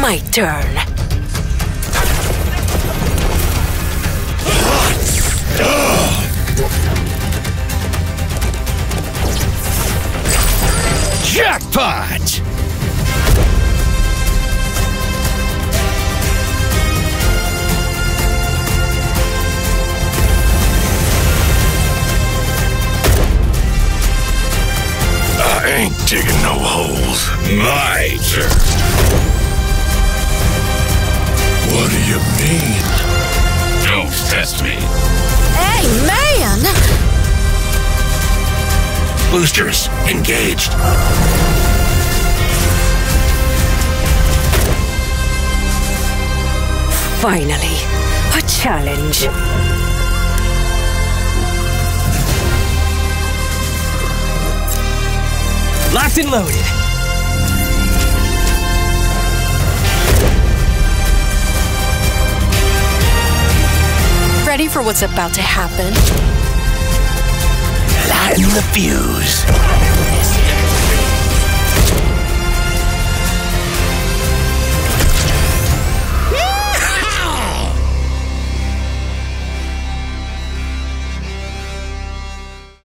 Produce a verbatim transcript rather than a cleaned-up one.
My turn. Jackpot! I ain't digging no holes. My turn. What do you mean? Don't test me. Hey, man! Boosters engaged. Finally, a challenge. Locked and loaded. Ready for what's about to happen? Lighten the fuse.